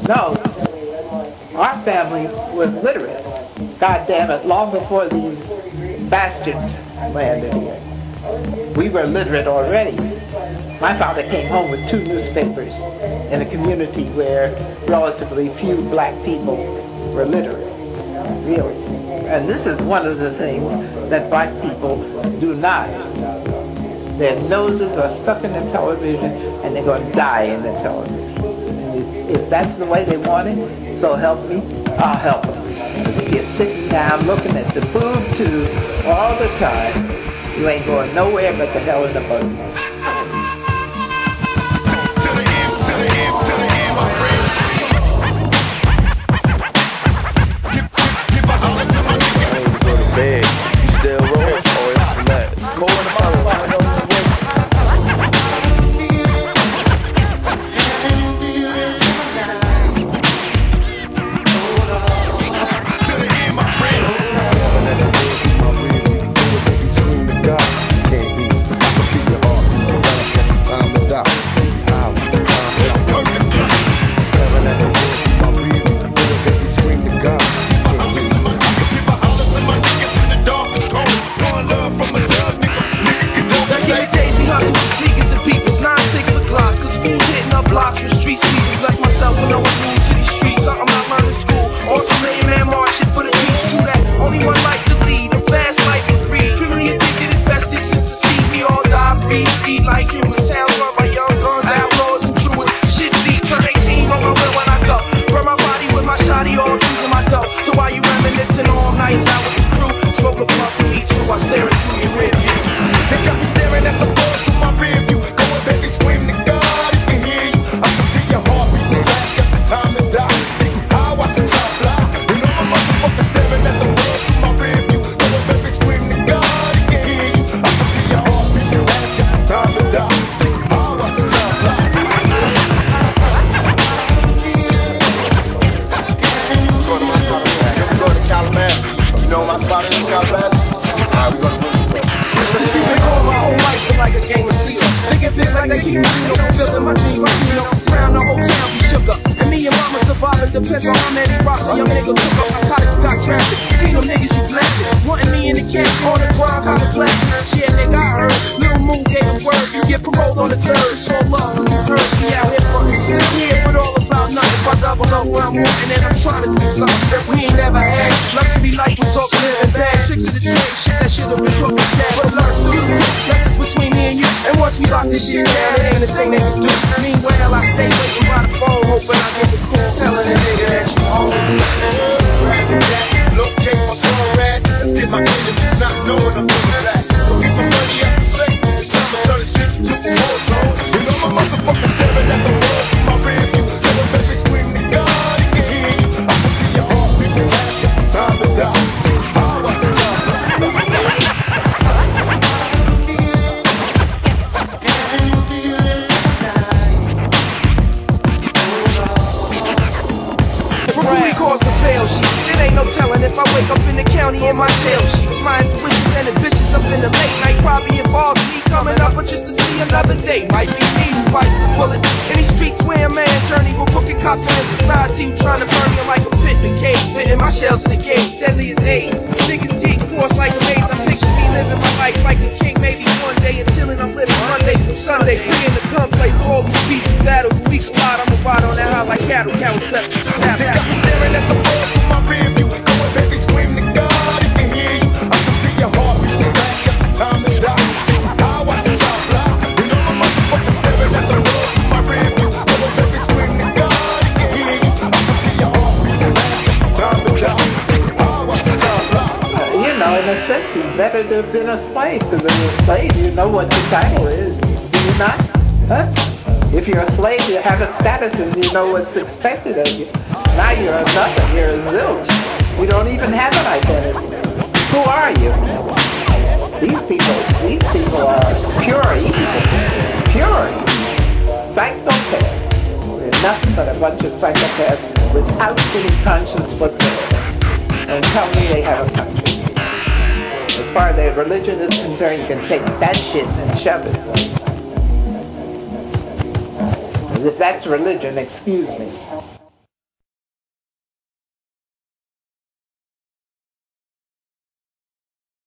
No, our family was literate. God damn it, long before these bastards landed here. We were literate already. My father came home with 2 newspapers in a community where relatively few black people were literate, really. And this is one of the things that black people do not. Their noses are stuck in the television and they're going to die in the television. And if that's the way they want it, so help me, I'll help them. If you're sitting down looking at the boob tube all the time, you ain't going nowhere but the hell in the buggy. Better to have been a slave, because if you're a slave, you know what your title is, do you not? Huh? If you're a slave, you have a status and you know what's expected of you. Now you're a nothing, you're a zilch. You don't even have an identity. Who are you? These people are pure evil. Pure psychopaths. They're nothing but a bunch of psychopaths without any conscience whatsoever. And tell me they have a conscience. As far as their religion is concerned, you can take that shit and shove it. As if that's religion, excuse me.